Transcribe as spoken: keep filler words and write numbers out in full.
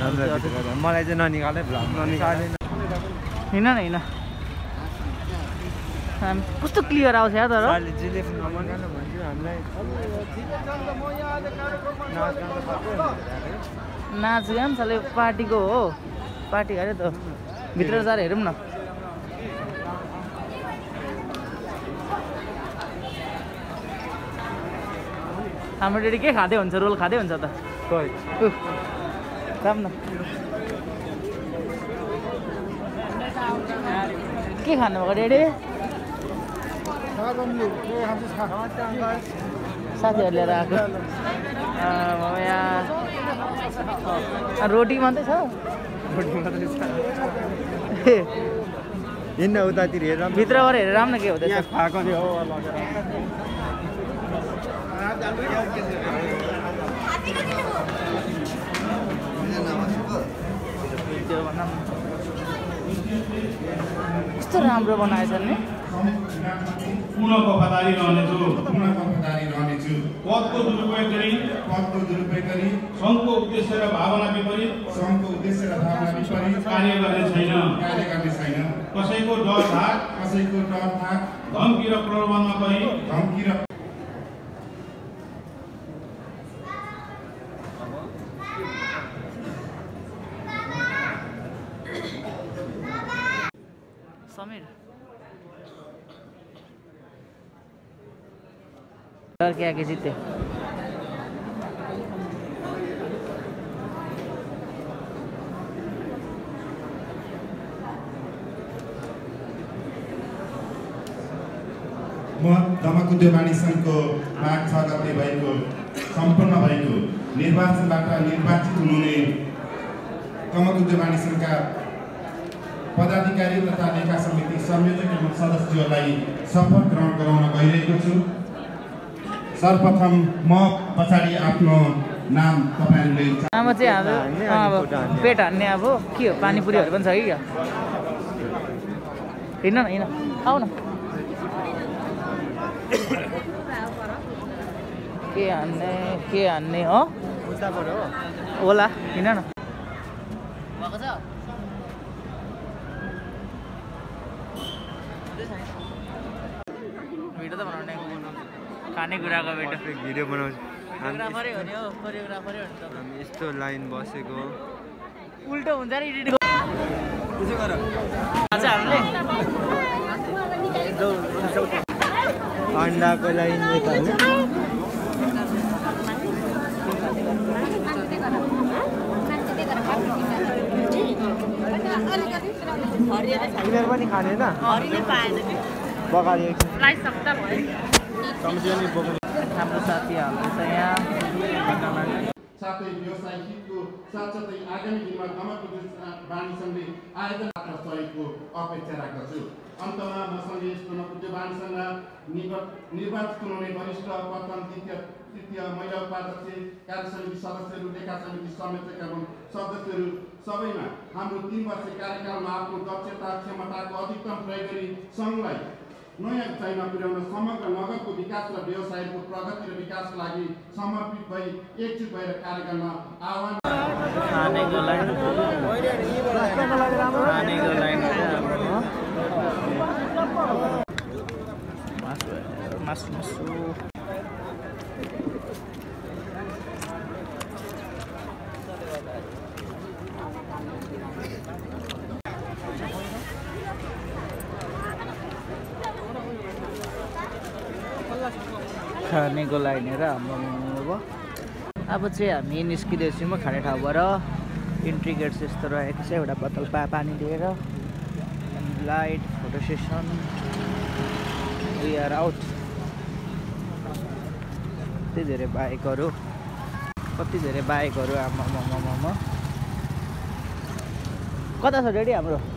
मलाई चाहिँ ननिकाले भ्लग ननिकाले हिँड न हिँड कस्तो क्लियर आउँछ या तर नाच गान चले पार्टीको हो पार्टी अरे त भित्र जाएर हेरौँ न हाम्रो डेडी के खाँदै हुन्छ रोल खाँदै हुन्छ त राम न के खानुभएको डेडी साथीहरू लिएर आएको यहाँ रोटी मात्रै छ हिँड्न उतातिर हेर भित्रबाट हेरेर राम न के हुँदैछ खाएको हो कस्तो राम्रो बनाएछन् नि पूर्ण वफादारी रहनेछु पूर्ण वफादारी रहनेछु पदको दुरुपयोग गरी पदको दुरुपयोग गरी सङ्घको उद्देश्य र भावना विपरीत सङ्घको उद्देश्य र भावना विपरीत कार्य गर्ने छैन कार्य गर्ने छैन कसैको डर धाक कसैको डर धाक धम्की र प्रलोभनमा परि धम्की र समीर डर के आगे जीते म दमक उद्योगवाणी सङ्घको माघ छ गते भएको सम्पन्न भएको निर्वाचनबाट निर्वाचित हुनुहुने दमक उद्योगवाणी सङ्घका पदाधिकारी तथा लेखा समिति संयोजक एवं सदस्यहरूलाई शपथ ग्रहण गराउन गइरहेको छु। सर्वप्रथम म पछाडि आफ्नो नाम तपाईहरुले नाम चाहिँ अब पेट हान्ने अब के हो पानीपुरीहरू पनि छ कि क्या हिँड्न न हिँड्न आऊ न के हान्ने के हान्ने हो होला हिँड्न न भएको छ भिडियो त बनाउने खाने कुराको भिडियो भिडियो बनाउँछ कोरियोग्राफरै हो नि हो कोरियोग्राफरै हो नि त हामी यस्तो लाइन बसेको उल्टो हुन्छ नि एडिट त्यसो गर आज हामीले अन्डाको लाइन यता तिनीहरू पनि खाने न बगारी हाम्रो साथी हाम्रो त यहाँ साथै व्यवसाय हितको साथसाथै आगामी दिनमा दमक उद्योगवाणी सङ्घले आयोजन मात्र सहयोगको अपेक्षा राख्दछु। अन्तमा मसँगै दमक उद्योगवाणी सङ्घ निर्वाचित हुनुहुने वरिष्ठ प्रथम द्वितीय तृतीय महिला उपाध्यक्ष कार्य समिति सदस्यहरू लेखा समिति संयोजक एवं सदस्यहरू सबैमा हाम्रो तीन वर्ष कार्यकालमा आफ्नो दक्षता क्षमताको अधिकतम प्रयोग गरी सङ्घलाई नयाँ उचाइमा पुर्याउन समग्र नगरको विकास र व्यवसायको प्रगति र विकासका लागि समर्पित भई एकजुट भएर कार्य गर्न आह्वान खानेको लाइन खानेको लाइन मासु मासु खानेको लाइन हेर हाम्रो अब अब चाहिँ हामी निस्किँदैछौँ खाने ठाउँबाट इन्ट्री गेट्स यस्तो रहेको छ एउटा बोतल पा पानी लिएर light photo session we are out कति धेरै बाइकहरू कति धेरै बाइकहरू आमा कता छ रेडी हाम्रो